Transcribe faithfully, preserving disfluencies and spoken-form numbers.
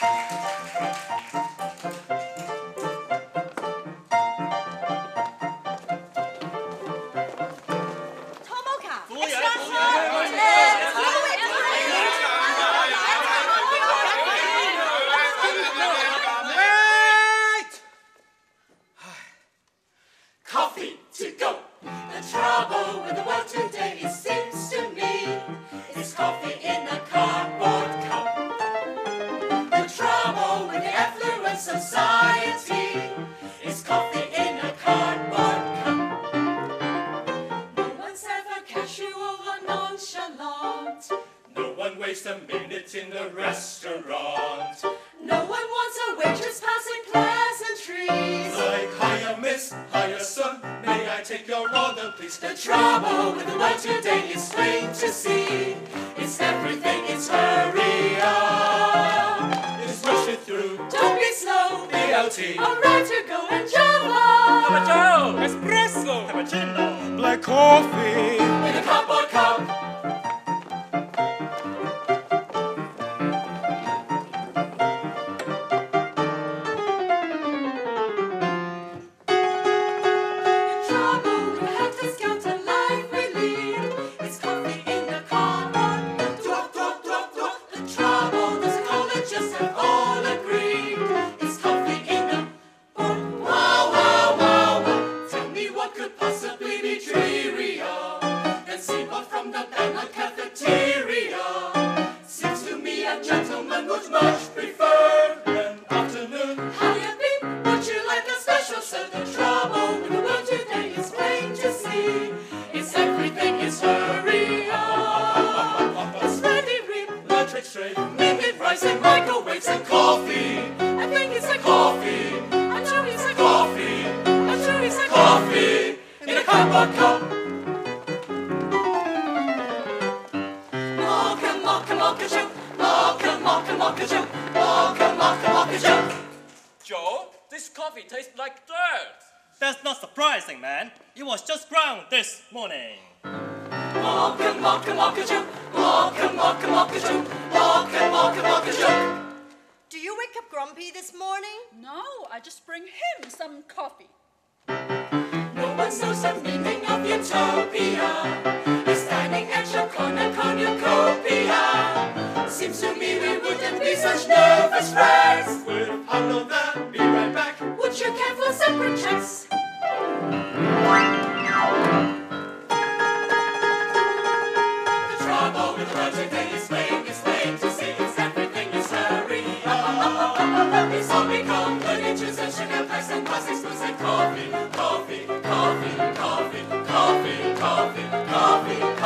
Waste a minute in the restaurant. No one wants a waitress passing pleasantries. Like, hiya miss, hiya sir, may I take your order please? The trouble with the world today is plain to see. It's everything, it's hurry up. Just rush it through. Don't be slow. B L T. Alright to go and Java. Cappuccino, espresso, cappuccino, black coffee in a cardboard cup. Joe, this coffee tastes like dirt. That's not surprising, man. It was just ground this morning. Mocha, mocha, mocha Joe. Mocha, mocha, mocha Joe. Mocha, mocha, mocha Joe. Do you wake up grumpy this morning? No, I just bring him some coffee. No one knows the meaning of utopia. He's standing at your corner cornucopia. Seems to me we wouldn't be such nervous wrecks. We'll handle that, be right back. Would you care for separate checks? The trouble with the world today is plain, it's plain to see. It's everything is hurry up. It's all become the natures of sugar, price and plastic spoons and coffee, coffee, coffee, coffee, coffee, coffee, coffee.